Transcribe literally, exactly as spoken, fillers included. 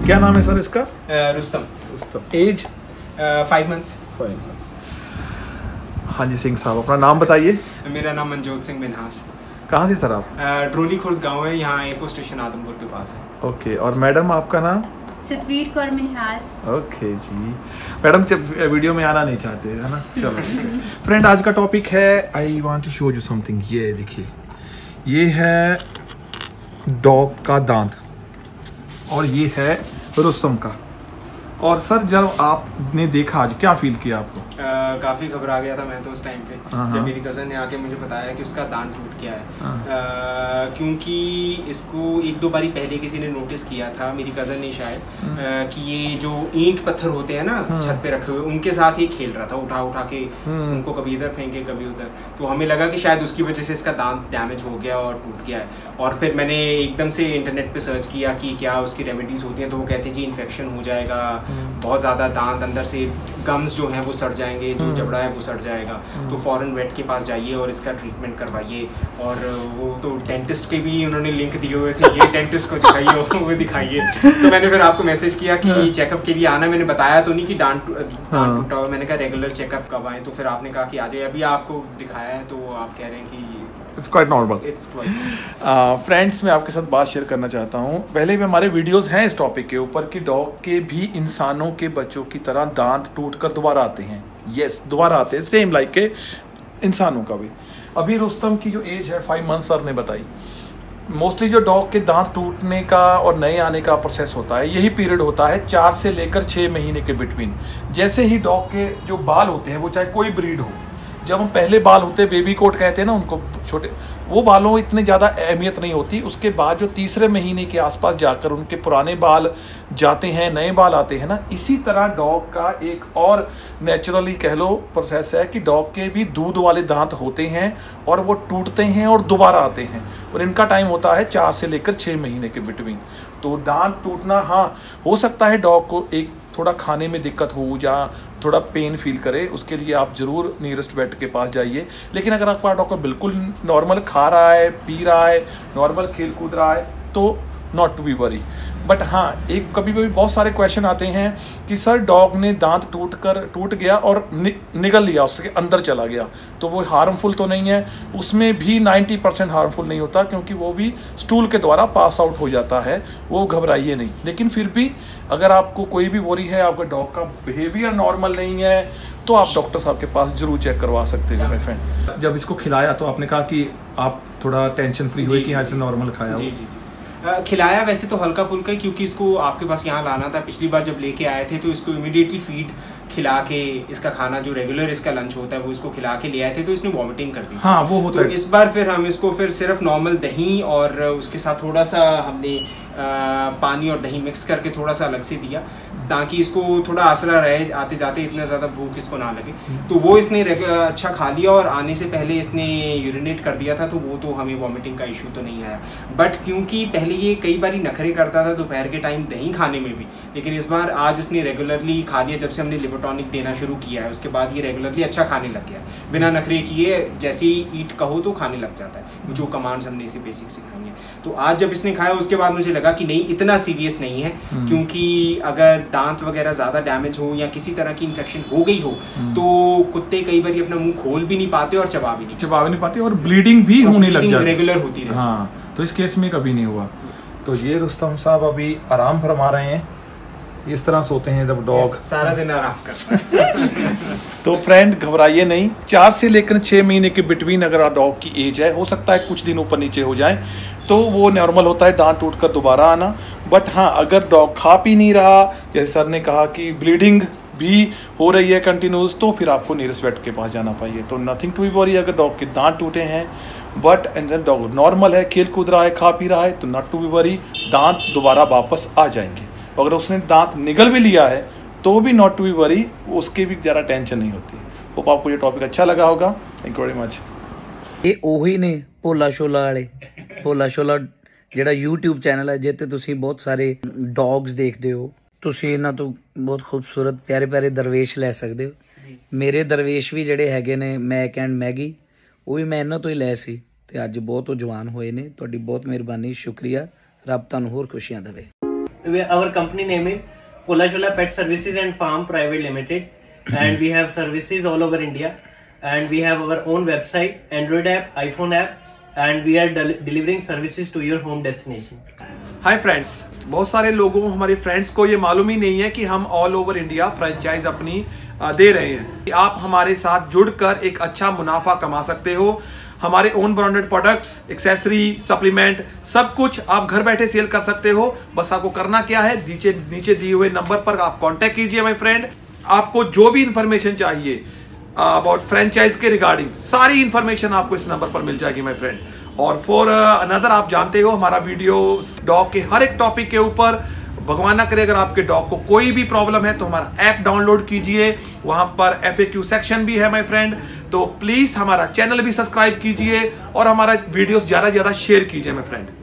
क्या नाम है सर इसका? Rustam. Rustam. Age? Five months. Five months. हाँ जी सिंह साहब, अपना नाम बताइए। मेरा नाम मनजोत सिंह मिन्हास। कहाँ से सर आप? ड्रोली खुर्द गांव है, यहाँ एफो स्टेशन आदमपुर के पास है। ओके, और मैडम आपका नाम? सतवीर कौर मिन्हास। ओके जी, मैडम जब वीडियो में आना नहीं चाहते है ना, चलो। फ्रेंड आज का टॉपिक है, I want to show you something. ये देखिए, ये है डॉग का दांत और ये है रुस्तम का। और सर जब आपने देखा आज क्या फील किया आपको? uh, काफ़ी घबरा गया था मैं तो उस टाइम पे, जब मेरी कज़न ने आके मुझे बताया कि उसका दांत टूट गया है। uh, क्योंकि इसको एक दो बारी पहले किसी ने नोटिस किया था, मेरी कज़न ने शायद, uh, कि ये जो ईंट पत्थर होते हैं ना छत पे रखे हुए, उनके साथ ये खेल रहा था, उठा उठा के उनको कभी इधर फेंके कभी उधर। तो हमें लगा कि शायद उसकी वजह से इसका दांत डैमेज हो गया और टूट गया है। और फिर मैंने एकदम से इंटरनेट पे सर्च किया कि क्या उसकी रेमेडीज़ होती हैं, तो वो कहते जी इन्फेक्शन हो जाएगा, बहुत ज़्यादा दांत अंदर से गम्स जो हैं वो सड़ जाएंगे, जो जबड़ा है वो सड़ जाएगा, तो फ़ौरन वेट के पास जाइए और इसका ट्रीटमेंट करवाइए। और वो तो डेंटिस्ट के भी उन्होंने लिंक दिए हुए थे, ये डेंटिस्ट को दिखाइए वो दिखाइए। तो मैंने फिर आपको मैसेज किया कि चेकअप के लिए आना। मैंने बताया तो नहीं कि दांत दांत टूटा हुआ, मैंने कहा रेगुलर चेकअप कब आए, तो फिर आपने कहा कि आ जाइए। अभी आपको दिखाया है तो आप कह रहे हैं कि it's quite normal. It's quite. Friends मैं आपके साथ बात शेयर करना चाहता हूँ। पहले भी हमारे वीडियोस हैं इस टॉपिक के ऊपर कि डॉग के भी इंसानों के बच्चों की तरह दांत टूटकर दोबारा आते हैं। यस, दोबारा आते हैं, सेम लाइक के इंसानों का भी। अभी रुस्तम की जो एज है फाइव मंथ सर ने बताई। मोस्टली जो डॉग के दांत टूटने का और नए आने का प्रोसेस होता है, यही पीरियड होता है चार से लेकर छः महीने के बिटवीन। जैसे ही डॉग के जो बाल होते हैं, वो चाहे कोई ब्रीड हो, जब हम पहले बाल होते हैं बेबी कोट कहते हैं ना उनको, छोटे, वो बालों इतने ज़्यादा अहमियत नहीं होती। उसके बाद जो तीसरे महीने के आसपास जाकर उनके पुराने बाल जाते हैं, नए बाल आते हैं ना, इसी तरह डॉग का एक और नेचुरली कह लो प्रोसेस है कि डॉग के भी दूध वाले दांत होते हैं और वो टूटते हैं और दोबारा आते हैं, और इनका टाइम होता है चार से लेकर छः महीने के बिटवीन। तो दांत टूटना, हाँ हो सकता है डॉग को एक थोड़ा खाने में दिक्कत हो या थोड़ा पेन फील करे, उसके लिए आप ज़रूर नियरेस्ट वेट के पास जाइए। लेकिन अगर आपका डॉग बिल्कुल नॉर्मल खा रहा है, पी रहा है, नॉर्मल खेल कूद रहा है, तो not to be worry. But हाँ, एक कभी कभी बहुत सारे क्वेश्चन आते हैं कि सर डॉग ने दांत टूट कर टूट गया और नि, निगल लिया, उसके अंदर चला गया, तो वो हार्मफुल तो नहीं है? उसमें भी नब्बे परसेंट हार्मफुल नहीं होता, क्योंकि वो भी स्टूल के द्वारा पास आउट हो जाता है, वो घबराइए नहीं। लेकिन फिर भी अगर आपको कोई भी वरी है, आपका डॉग का बिहेवियर नॉर्मल नहीं है, तो आप डॉक्टर साहब के पास जरूर चेक करवा सकते हो। मेरे फ्रेंड, जब इसको खिलाया तो आपने कहा कि आप थोड़ा टेंशन फ्री हुए कि यहाँ से नॉर्मल खाया? जी जी। Uh, खिलाया वैसे तो हल्का फुल्का, क्योंकि इसको आपके पास यहाँ लाना था। पिछली बार जब लेके आए थे तो इसको इमीडिएटली फीड खिला के, इसका खाना जो रेगुलर इसका लंच होता है वो इसको खिला के ले आए थे, तो इसने वॉमिटिंग कर दी। हाँ, वो होता तो है। इस बार फिर हम इसको फिर सिर्फ नॉर्मल दही और उसके साथ थोड़ा सा हमने आ, पानी और दही मिक्स करके थोड़ा सा अलग से दिया, ताकि इसको थोड़ा आसरा रहे, आते जाते इतना ज़्यादा भूख इसको ना लगे। तो वो इसने अच्छा खा लिया, और आने से पहले इसने यूरिनेट कर दिया था, तो वो तो हमें वॉमिटिंग का इशू तो नहीं आया। बट क्योंकि पहले ये कई बार नखरे करता था दोपहर के टाइम दही खाने में भी, लेकिन इस बार आज इसने रेगुलरली खा लिया। जब से हमने लिवरटॉनिक देना शुरू किया है उसके बाद ये रेगुलरली अच्छा खाने लग गया, बिना नखरे किए। जैसे ही ईट कहो तो खाने लग जाता है, जो कमांड्स हमने इसे बेसिक सिखाई हैं। तो आज जब इसने खाया उसके बाद मुझे लगा कि नहीं, इतना सीरियस नहीं है, क्योंकि अगर दांत वगैरह ज़्यादा डैमेज हो या किसी तरह की इन्फेक्शन हो गई हो, तो कुत्ते कई बार अपना मुंह खोल भी नहीं पाते और चबा भी नहीं चबा भी नहीं पाते और ब्लीडिंग भी होने लग जाती है, रेगुलर होती है। हाँ, तो इस केस में कभी नहीं हुआ। तो ये रुस्तम साहब अभी आराम फरमा रहे हैं, इस तरह सोते हैं जब डॉग सारा दिन आराम करता है। तो फ्रेंड घबराइए नहीं, चार से लेकर छः महीने के बिटवीन अगर डॉग की एज है, हो सकता है कुछ दिन ऊपर नीचे हो जाए, तो वो नॉर्मल होता है दांत टूटकर दोबारा आना। बट हाँ, अगर डॉग खा पी नहीं रहा, जैसे सर ने कहा कि ब्लीडिंग भी हो रही है कंटिन्यूस, तो फिर आपको नियरेस्ट वेट के पास जाना चाहिए। तो नथिंग टू बी वरी अगर डॉग के दांत टूटे हैं, but and then dog normal है, खेल कूद रहा है, खा पी रहा है, तो नॉट टू बी वरी, दांत दोबारा वापस आ जाएंगे। अगर उसने दांत निगल भी लिया है तो भी नॉट टू बी वरी, उसके भी ज़्यादा टेंशन नहीं होती। होप आपको ये टॉपिक अच्छा लगा होगा। Thank you very much. ਇਹ ਉਹੀ ਨੇ ਭੋਲਾ ਸ਼ੋਲਾ ਵਾਲੇ। ਭੋਲਾ ਸ਼ੋਲਾ ਜਿਹੜਾ YouTube ਚੈਨਲ ਹੈ, ਜਿੱਥੇ ਤੁਸੀਂ ਬਹੁਤ ਸਾਰੇ ਡੌਗਸ ਦੇਖਦੇ ਹੋ, ਤੁਸੀਂ ਇਹਨਾਂ ਤੋਂ ਬਹੁਤ ਖੂਬਸੂਰਤ ਪਿਆਰੇ ਪਿਆਰੇ ਦਰਵੇਸ਼ ਲੈ ਸਕਦੇ ਹੋ। ਮੇਰੇ ਦਰਵੇਸ਼ ਵੀ ਜਿਹੜੇ ਹੈਗੇ ਨੇ ਮੈਕ ਐਂਡ ਮੈਗੀ, ਉਹ ਵੀ ਮੈਂ ਇਹਨਾਂ ਤੋਂ ਹੀ ਲਏ ਸੀ, ਤੇ ਅੱਜ ਬਹੁਤ ਉਹ ਜਵਾਨ ਹੋਏ ਨੇ। ਤੁਹਾਡੀ ਬਹੁਤ ਮਿਹਰਬਾਨੀ, ਸ਼ੁਕਰੀਆ। ਰੱਬ ਤੁਹਾਨੂੰ ਹੋਰ ਖੁਸ਼ੀਆਂ ਦੇਵੇ। our company name is Pola Shola Pet Services and Farm Private Limited, and we have services all over India, and we have our own website, Android app, iPhone app, and we are del delivering services to your home destination. Hi friends, बहुत सारे लोगों हमारे friends को ये मालूम ही नहीं है कि हम ऑल ओवर इंडिया फ्रेंचाइज अपनी दे रहे हैं। आप हमारे साथ जुड़कर एक अच्छा मुनाफा कमा सकते हो। हमारे own branded products, accessory, supplement, सब कुछ आप घर बैठे सेल कर सकते हो। बस आपको करना क्या है, नीचे नीचे दिए हुए नंबर पर आप कांटेक्ट कीजिए माय फ्रेंड। आपको जो भी इंफॉर्मेशन चाहिए अबाउट फ्रेंचाइज के रिगार्डिंग, सारी इंफॉर्मेशन आपको इस नंबर पर मिल जाएगी माय फ्रेंड। और फॉर अनदर आप जानते हो हमारा वीडियो डॉग के हर एक टॉपिक के ऊपर। भगवान ना करे अगर आपके डॉग को कोई भी प्रॉब्लम है तो हमारा ऐप डाउनलोड कीजिए, वहां पर एफ ए क्यू सेक्शन भी है माय फ्रेंड। तो प्लीज हमारा चैनल भी सब्सक्राइब कीजिए और हमारा वीडियोस ज्यादा ज्यादा शेयर कीजिए माय फ्रेंड।